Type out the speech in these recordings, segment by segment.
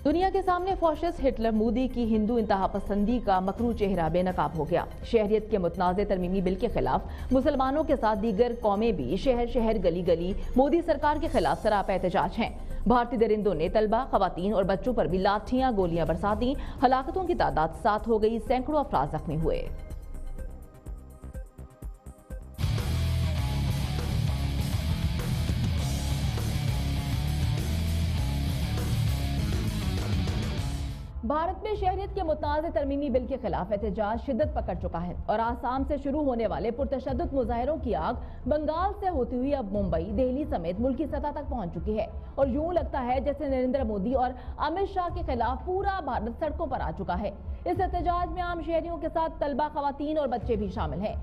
दुनिया के सामने फॉशिस्ट हिटलर मोदी की हिंदू इंतहा पसंदी का मकरू चेहरा बेनकाब हो गया। शहरियत के मुतनाज़ तरमीमी बिल के खिलाफ मुसलमानों के साथ दीगर कौमें भी शहर शहर गली गली मोदी सरकार के खिलाफ सरापा एहतजाज हैं। भारतीय दरिंदों ने तलबा, खवातीन और बच्चों पर भी लाठियां गोलियां बरसा दी। हलाकतों की तादाद 7 हो गई, सैकड़ों अफराद जख्मी हुए। भारत में शहरियत के मुतनाज़ तरमीमी बिल के खिलाफ एहतजाज शिद्दत पकड़ चुका है और आसाम से शुरू होने वाले पुरतशद्दुद मुजाहिरों की आग बंगाल से होती हुई अब मुंबई, दिल्ली समेत मुल्की सतह तक पहुंच चुकी है और यूं लगता है जैसे नरेंद्र मोदी और अमित शाह के खिलाफ पूरा भारत सड़कों पर आ चुका है। इस एहतजाज में आम शहरियों के साथ तलबा, खवातीन और बच्चे भी शामिल हैं।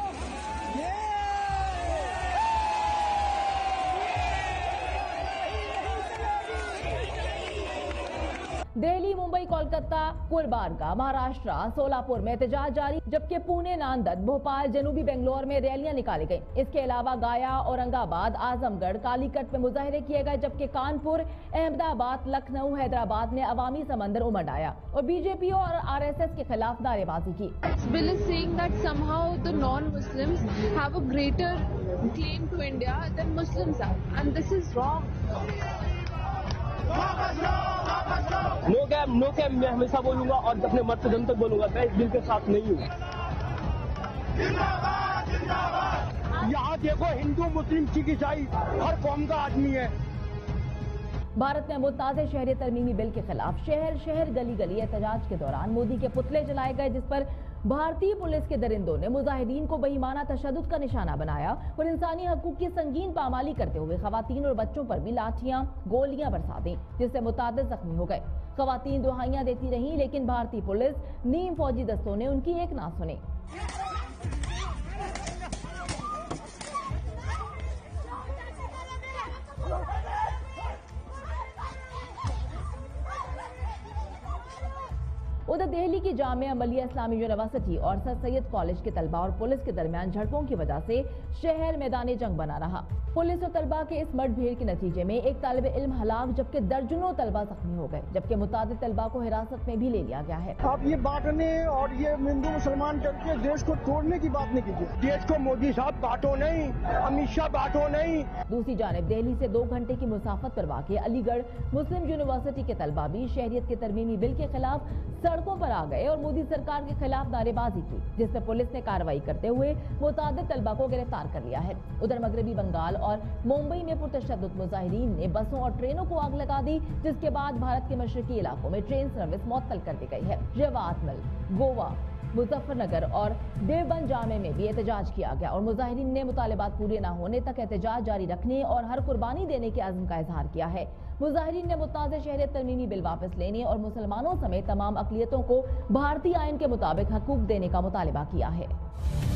दिल्ली, मुंबई, कोलकाता, गुलबर्गा, महाराष्ट्र, सोलापुर में एहतजाज जारी, जबकि पुणे, नांदेड़, भोपाल, जनूबी बेंगलोर में रैलियां निकाली गईं। इसके अलावा गया, औरंगाबाद, आजमगढ़, कालीकट में मुजाहिरे किए गए, जबकि कानपुर, अहमदाबाद, लखनऊ, हैदराबाद में अवामी समंदर उमड़ आया और बीजेपी और आरएसएस के खिलाफ नारेबाजी की। Bill is saying that somehow the non-Muslims have a greater claim to India than Muslims have, and this is wrong. No कैम मैं हमेशा बोलूंगा और अपने मर्द दम तक बोलूंगा। मैं इस बिल के साथ नहीं हूँ। यहाँ देखो, हिंदू, मुस्लिम, सिख, ईसाई हर कौम का आदमी है। भारत में मुतनाज़ शहरी तरमीमी बिल के खिलाफ शहर शहर गली गली एहतजाज के दौरान मोदी के पुतले जलाए गए, जिस पर भारतीय पुलिस के दरिंदों ने मुजाहिदीन को बेईमाना तशद्दुद का निशाना बनाया और इंसानी हकूक की संगीन पामाली करते हुए खवातीन और बच्चों पर भी लाठियां गोलियां बरसा दी, जिससे मुतादिद जख्मी हो गए। खवातीन दुहाइयां देती रहीं, लेकिन भारतीय पुलिस नीम फौजी दस्तों ने उनकी एक ना सुनी। उधर दिल्ली की जामिया मलिया इस्लामी यूनिवर्सिटी और सर सैयद कॉलेज के तलबा और पुलिस के दरमियान झड़पों की वजह से शहर मैदानी जंग बना रहा। पुलिस और तलबा के इस मुठभेड़ के नतीजे में एक तालिब इल्म हलाक, जबकि दर्जनों तलबा जख्मी हो गए, जबकि मुतादिद तलबा को हिरासत में भी ले लिया गया है। आप ये बांटने और ये हिंदू मुसलमान करके देश को तोड़ने की बात नहीं कीजिए। देश को मोदी साहब बांटो नहीं, अमित शाह बांटो नहीं। दूसरी जानिब दिल्ली से 2 घंटे की मुसाफत पर वाक़ अलीगढ़ मुस्लिम यूनिवर्सिटी के तलबा भी शहरियत के तरमीमी बिल के खिलाफ सड़कों पर आ गए और मोदी सरकार के खिलाफ नारेबाजी की, जिसमें पुलिस ने कार्रवाई करते हुए मुतादिद तलबा को गिरफ्तार कर लिया है। उधर मगरबी बंगाल और मुंबई में पुरतशद्दुद मुजाहिरीन ने बसों और ट्रेनों को आग लगा दी, जिसके बाद भारत के मशरकी इलाकों में ट्रेन सर्विस मुअत्तल कर दी गई है। रेवातमल, गोवा, मुजफ्फरनगर और देवबंद जामे में भी एहतजाज किया गया और मुजाहिरीन ने मुतालिबात पूरे न होने तक एहतजाज जारी रखने और हर कुर्बानी देने के अज़्म का इजहार किया है। मुजाहिरीन ने मुतनाज़ शहरियत तरमीमी बिल वापस लेने और मुसलमानों समेत तमाम अक़लियतों को भारतीय आइन के मुताबिक हकूक देने का मुतालिबा किया है।